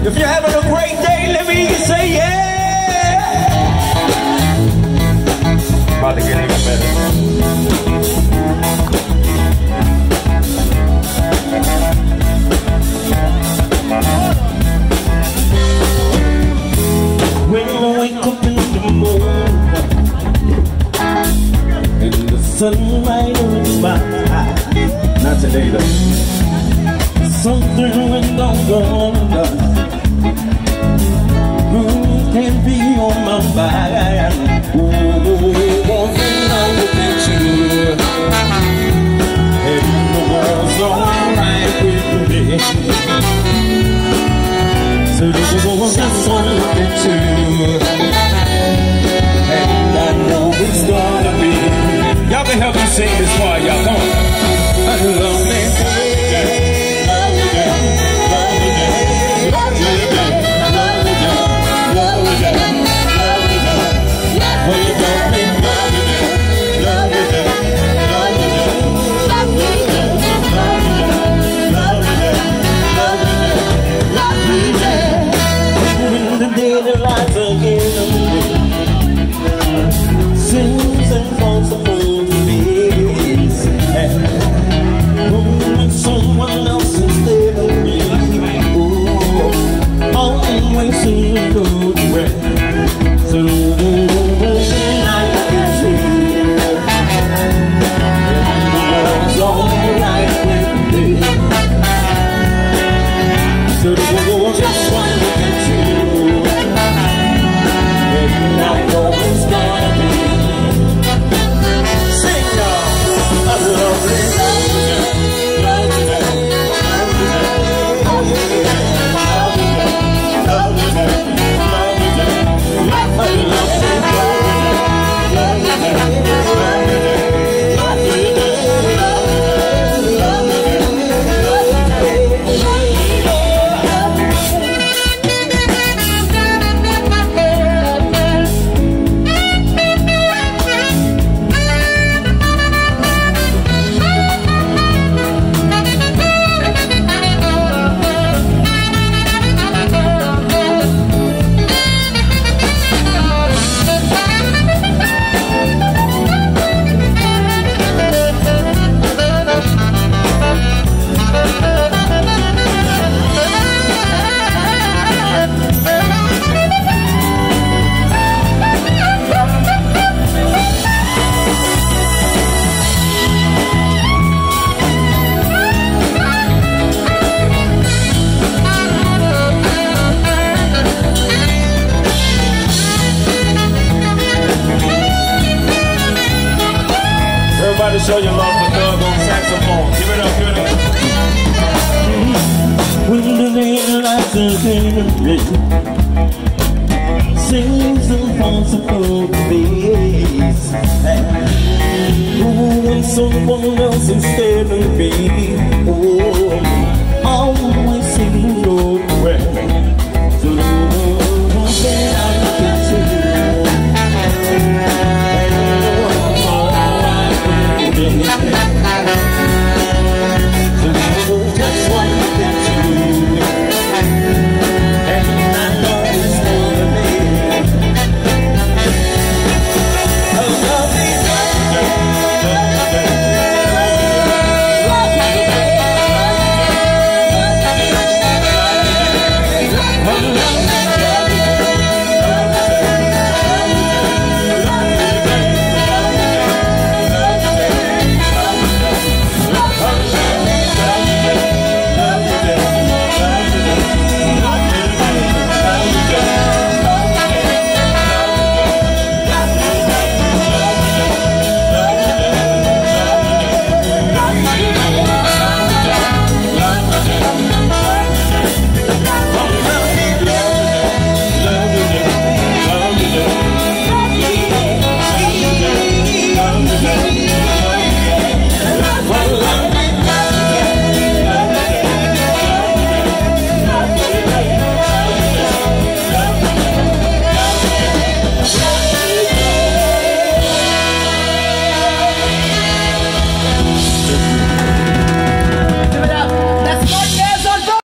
If you're having a great day, let me hear you say yeah. About to get even better. When I wake up in the morning and the sunlight is my eyes. Not today though. Something went on. Can't be on my mind. Oh, one thing I look at you, and the world's alright with me. So just one look at you, and I know it's gonna be. Y'all can help me sing this part, y'all. Come on. I love me. Sings and falls the movies, and someone else instead of me. Oh, always in a good way. So I can see, and the world's alright with me. So just one look at you. I know it's gonna be. Sing y'all, I love it. Everybody show your love for Doug on saxophone. Give it up, give it up. When the daylight is in me, sings and falls upon the face. Oh, when someone else instead of me, oh, always sing your